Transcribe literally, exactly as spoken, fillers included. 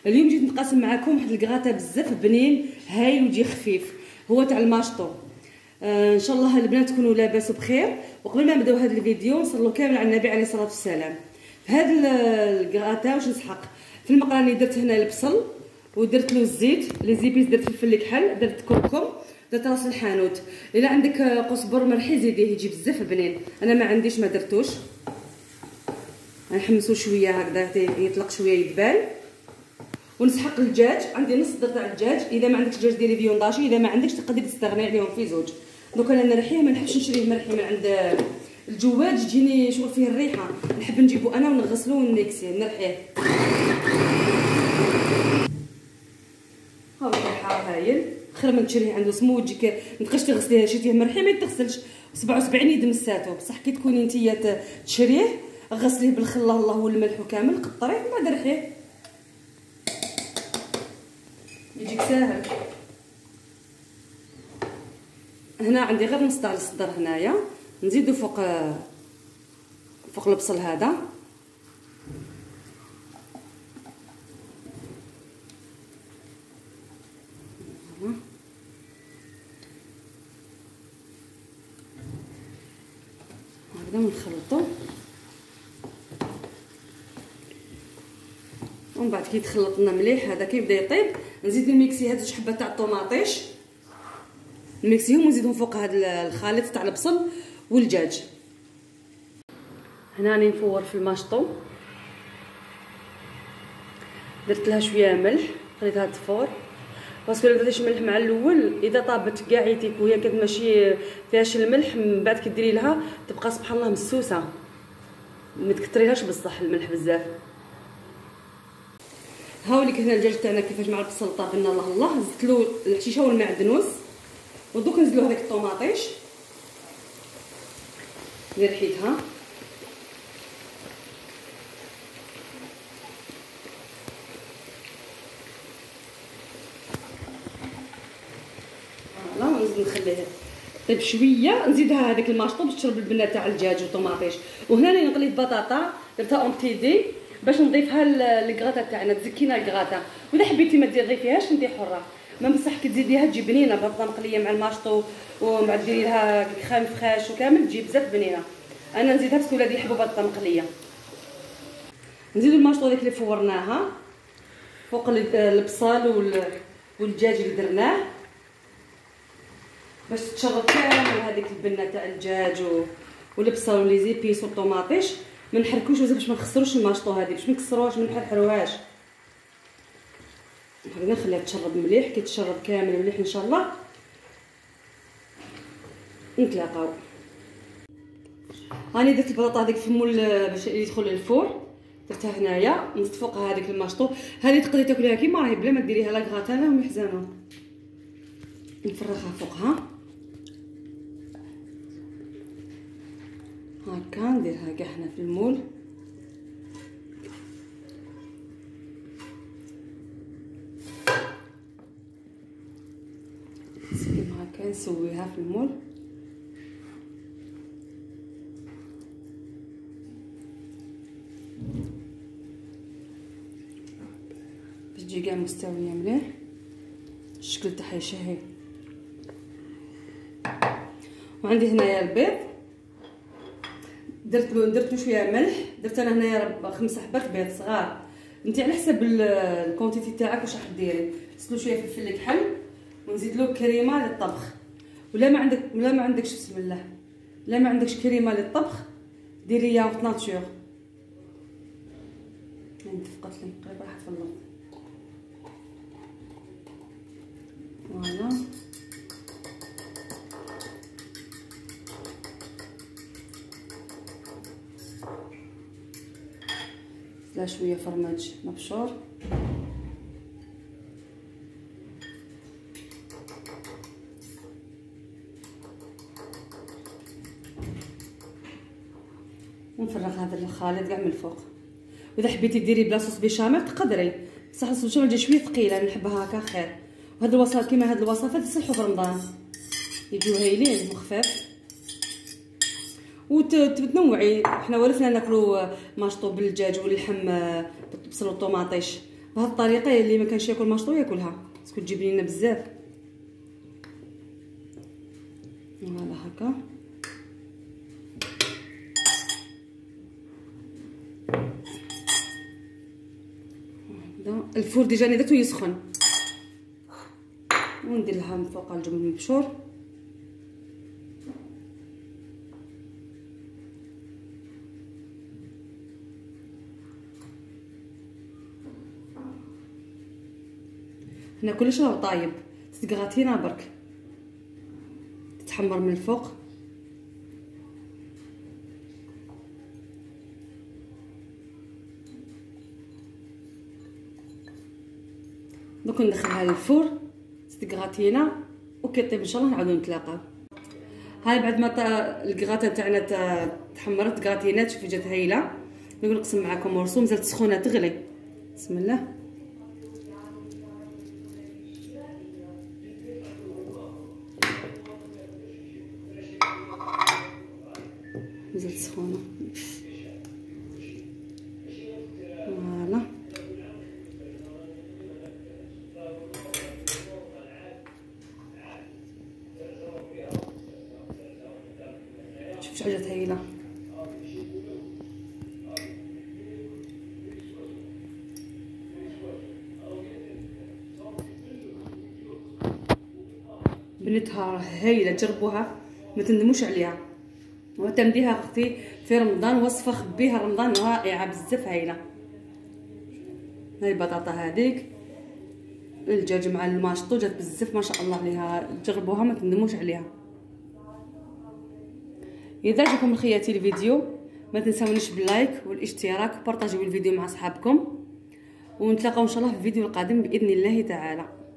اليوم جيت نقاسم معكم واحد الكغاتا بزاف بنين هايل ويجي خفيف، هو تاع الماشطو. آه ان شاء الله البنات تكونوا لاباس وبخير. وقبل ما نبداو هذا الفيديو نصلوا كامل على النبي عليه الصلاه والسلام. في هذا الكغاتا واش نسحق؟ في المقراني درت هنا البصل ودرت له الزيت، لي زيبيس درت فلفل الكحل، درت كركم، درت راس الحانوت. الا عندك قزبر مرحي زيديه يجي بزاف بنين. انا ما عنديش ما درتوش، غنحمسو شويه هكذا يطلق شويه يدبال. ونسحق الدجاج، عندي نص درت تاع الدجاج. اذا ما عندكش دجاج ديري فيونداشي، اذا ما عندكش تقدري تستغني عليهم في زوج. دوك انا نرحيه، ما نحبش نشريه مرحي من عند الجواد، يجيني شغل فيه الريحه، نحب نجيبو انا ونغسلو ونكسيه نرحيه. ها هو الريحه هايل، خير من تشريه عنده سمو تجيك ما تبقاش تغسليه، شريتيه مرحي ما يتغسلش. سبعة وسبعين يد مساتو، بصح كي تكوني نتيا تشريه غسليه بالخل الله والملح وكامل، قطريه ومن بعد رحيه يجيك ساهل. هنا عندي غير نص تاع الصدر هنايا، نزيدو فوق فوق البصل هذا. هكذا ونخلطو، ومن بعد كي يتخلط لنا مليح هذا كيبدا يطيب نزيد نميكسي هاد جوج حبات تاع الطوماطيش، نميكسيهم ونزيدهم فوق هذا الخليط تاع البصل والدجاج. هنا راني نفور في الماشطو، درت لها شويه ملح، خليتها تفور باسكو الا درتيش ملح مع الاول اذا طابت كاع يتيك وهي كانت ماشي فيهاش الملح، من بعد كي ديري لها تبقى سبحان الله مسوسه، ما تكثريهاش بصح الملح بزاف. هاوليك هنا الدجاج تاعنا كيفاش مع البصل طاب لنا الله الله. زدت له الحشيشه والمعدنوس، ودوك نزلو هذيك الطوماطيش اللي رحيتها. فوالا ونزيد نخليه طيب شويه، نزيدها هذيك الماشطو باش تشرب البنه تاع الدجاج والطوماطيش. وهنا راني غليت بطاطا درتها اون بتي دي باش نضيفها للكغاتا تاعنا، تزكينا الكغاتا. واذا حبيتي ما تضيفيهاش انت حره، ما بصح كي تزيديها تجي بنينه بطاطا مقليه مع الماشطو ومع ديري لها كريم فريش وكامل تجي بزاف بنينه. انا نزيدها باسكو ولادي يحبوا بطاطا مقليه. نزيدو الماشطو ديك اللي فورناها فوق البصل والدجاج اللي درناه باش تشرب كامل هذيك البنه تاع الدجاج والبصل ولي زيبيس والطوماطيش. ما نحركوش بزاف باش ما نخسروش الماشطو هذه، باش ما نكسروهاش ما نحرحروهاش. هكذا نخليها تشرب مليح، كي تشرب كامل مليح ان شاء الله نتلاقاو. هاني درت البطاطا هذيك في المول باش يدخل للفور، درتها هنايا نزيد فوقها هذيك الماشطو. هذه تقدري تاكليها كيما راهي بلا ما ديريها لا كغاتانا ولا محزانه. نفرغها فوقها هكا، نديرها كاع هنا في المول. كيما هكا نسويها في المول باش تجي كاع مستويه مليح. الشكل تاعها يشهي. وعندي هنايا البيض، درت له درت له شويه ملح. درت انا هنايا خمس حبات بيض صغار، انت على حسب الكونتيتي تاعك واش راح ديري. نزيد له شويه فلفل الكحل ونزيد له كريمه للطبخ. ولا ما عندك ولا ما عندكش بسم الله لا ما عندكش كريمه للطبخ ديري ياغورت ناتور. يعني دفقت لي قريبه راح تفلط. فوالا لا شويه فرماج مبشور. ونفرغ هذا الخليط كاع من الفوق. واذا حبيتي ديري بلا صوص بيشاميل تقدري، بصح الصوص بيشاميل تجي شويه ثقيله، نحبها هكا خير. وهاد الوصفات كيما هاد الوصفات يصلحوا في رمضان، يجيو هايلين وخفاف. وتنوعي، حنا ورثنا ناكلو ماشطو بالدجاج واللحم بالبصل والطوماطيش، بهذه الطريقه اللي ما كانش ياكل ماشطو ياكلها، باسكو تجيب لينا بزاف. فوالا هكا. الفور ديجا نيداتو يسخن، وندير لها من فوق الجبن المبشور. هنا كلش راه طايب، تتقغاتينا برك تتحمر من الفوق. دوك ندخلها للفور تتقغاتينا وكيطيب ان شاء الله نعاودو نتلاقاو. هاي بعد ما الكغاطه تاعنا تحمرت كغاتينات، شوفي جات هايله. نقول نقسم معكم ورسوم مازالت سخونه تغلي. بسم الله. مازالت سخونه. فوالا شوف شحال جات هايله. بنتها هايله، جربوها ما تندموش عليها. وتنديها اختي في رمضان، وصفه خبيها رمضان رائعه بزاف هايله. هاي البطاطا هذيك الدجاج مع الماشطو جات بزاف ما شاء الله عليها، جربوها ما تندموش عليها. اذا عجبكم الخياتي الفيديو ما تنساونيش باللايك والاشتراك وبارطاجيو الفيديو مع صحابكم، ونتلاقاو ان شاء الله في الفيديو القادم باذن الله تعالى.